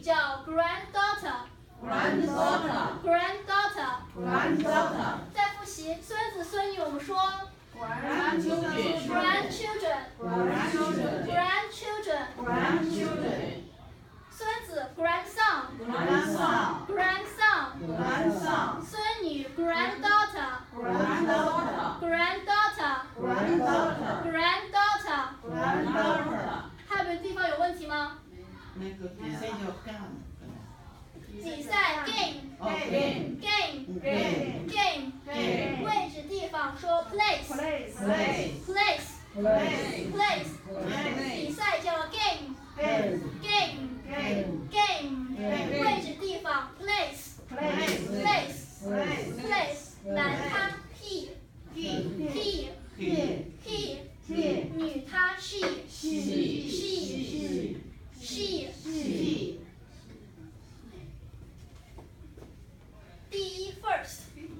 女叫 granddaughter。 再复习孙子孙女，我们说 grandchildren。孙子 grandson。孙女 granddaughter。还有没有地方有问题吗？ 那个比赛叫干。 比赛 game。位置地方说 place。比赛叫 game。位置地方 place。男他 he。女她 she。第一 first。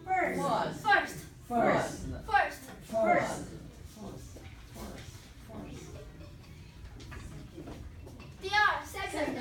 第二 second。